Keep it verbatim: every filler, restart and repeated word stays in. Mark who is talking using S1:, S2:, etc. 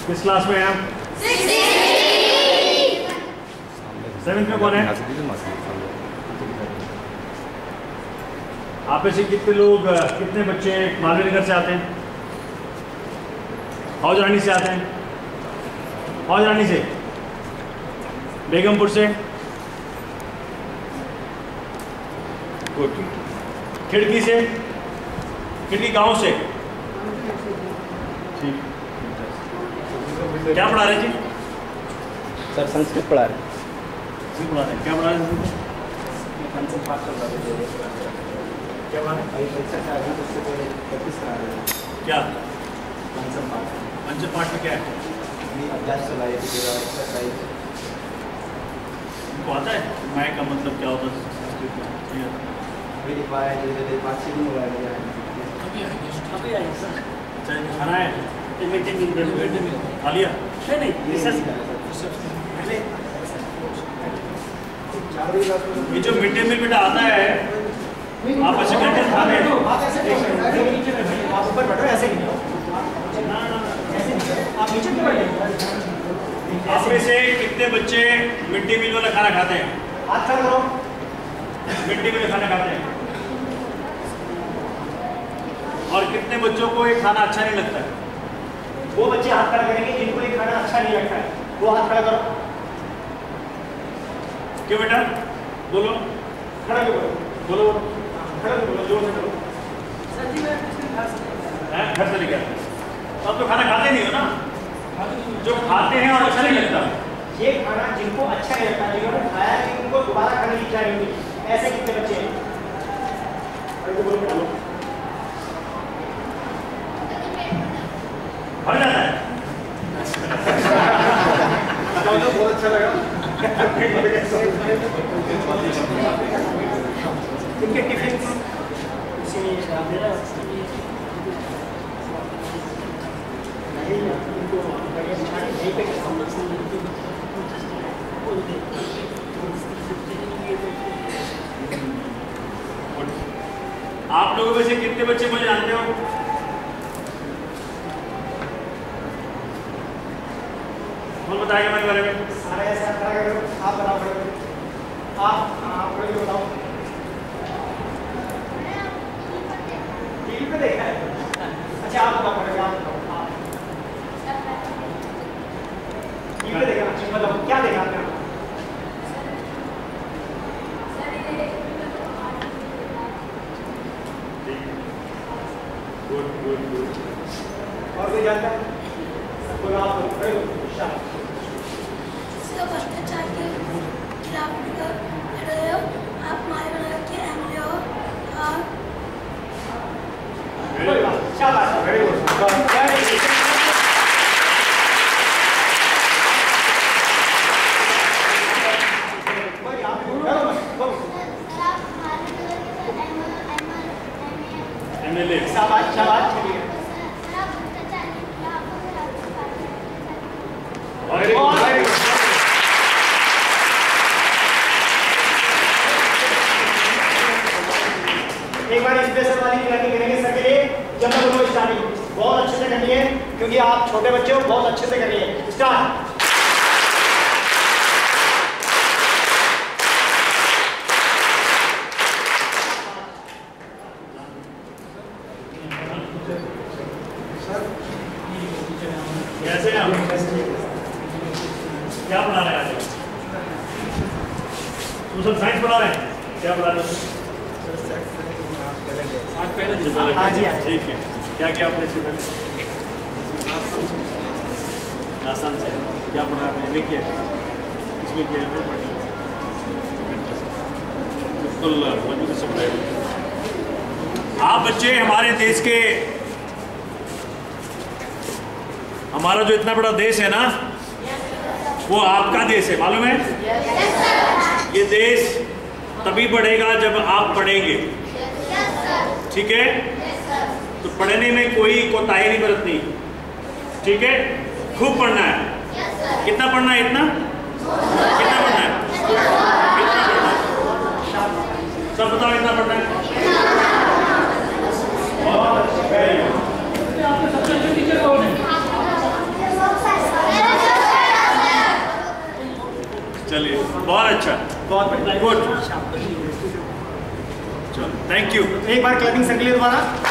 S1: किस क्लास में हैं आप? सेवेंथ में कौन है? आप में से कितने लोग, कितने बच्चे मालवीय नगर से आते हैं? हौज रानी से आते हैं? हौज रानी से, बेगमपुर से, खिड़की से, खिड़की गांव से। ठीक, क्या पढ़ा रहे जी?
S2: सर संस्कृत पढ़ा रहे हैं।
S1: संस्कृत पढ़ा रहे हैं, क्या पढ़ा रहे हैं?
S2: पंचम पाठ चल रहा है।
S1: क्या पढ़ा रहे हैं?
S2: अभी परीक्षा से आगे उससे पहले प्रैक्टिस करा रहे हैं।
S1: क्या
S2: पंचम पाठ?
S1: पंचम पाठ में क्या है?
S2: अभी अभ्यास चला है, एक्सरसाइज।
S1: उनको आता है मैं का मतलब क्या होता है संस्कृत में?
S2: अभी लिखवाया है, धीरे धीरे पाठ से नहीं हो रहा है।
S1: अभी आएंगे, अभी आएंगे सर। चाहे खाना है मीटिंग खा लिया? नहीं नहीं, ये जो मिड डे मील बेटा आता है, आप ऐसे करके खा रहे हैं?
S2: आप ऊपर बैठो, ऐसे ही आप नीचे क्यों बैठे?
S1: आप में से कितने बच्चे मिड डे मील वाला खाना खाते हैं?
S2: हाथ खड़ा करो।
S1: मिड डे मील खाना खाते हैं? और कितने बच्चों को ये खाना अच्छा नहीं लगता है?
S2: वो बच्चे हाथ खड़ा करेंगे जिनको ये खाना अच्छा नहीं लगता है, वो हाथ खड़ा करो।
S1: क्यों बेटा? बोलो,
S2: खड़ा क्यों करो?
S1: बोलो,
S2: खड़ा क्यों करो? जोर से करो।
S1: हैं घर से लेकर अब तो खाना खाते नहीं हो ना? जो खाते हैं और अच्छा नहीं लगता,
S2: ये खाना जिनको अच्छा नहीं लगता, जिन्होंने खाया है उनको दोबारा खाने की इच्छा नहीं होती, ऐसे कितने बच्चे हैं?
S1: भर जाता है।
S2: बहुत अच्छा लगा। इनके टिफिन उसी में डाल दे रहा है। नहीं इनको बढ़िया बिछाने नहीं पे
S1: आप लोगों में से कितने बच्चे मुझे जानते हो? कौन बताएगा मेरे बारे में?
S2: सारे ऐसा करो, आप बताओ। आप आप कोई बताओ। टीवी पे देखा है? अच्छा आप बताओ, पड़ेगा आप बताओ। टीवी पे देखा, अच्छा बताओ क्या देखा आपने?
S1: Good good good.
S2: और कोई जानता है? कोई आप खड़े हो, शाबाश।
S3: आप मारे बना के एमएलए हो और
S2: शाबाश, वेरी गुड।
S1: एमएलए
S2: शाबाश शाबाश, चलिए।
S1: Very good.
S2: एक बार स्पेशल वाली क्लैपिंग करेंगे सर के लिए। जब तक उन्होंने स्टार्टिंग बहुत अच्छे से करनी है, क्योंकि आप छोटे बच्चे हो, बहुत अच्छे से करनी है। स्टार्ट।
S1: कैसे हैं आप? क्या पढ़ा रहे हैं आज? सोशल साइंस पढ़ा रहे हैं? क्या पढ़ा रहे हैं? आज पहले
S2: हाँ जी, हाँ जी।
S1: ठीक है। क्या क्या आपने इससे पहले? आसान से क्या पढ़ा आपने? लिखिए इसमें क्या है? बिल्कुल मजबूत से पढ़ाई। आप बच्चे हमारे देश के, हमारा जो इतना बड़ा देश है ना, वो आपका देश है, मालूम है? ये देश तभी बढ़ेगा जब आप पढ़ेंगे, ठीक है? तो पढ़ने में कोई कोताही नहीं बरतनी, ठीक है? खूब पढ़ना है। कितना पढ़ना है? इतना कितना पढ़ना है? कितना पढ़ना है? सब बताओ, इतना पढ़ना है। आपके सबसे अच्छे टीचर कौन है? चलिए बहुत अच्छा,
S2: बहुत बढ़िया,
S1: गुड, चलो थैंक यू।
S2: एक बार क्लैपिंग सर के लिए दोबारा।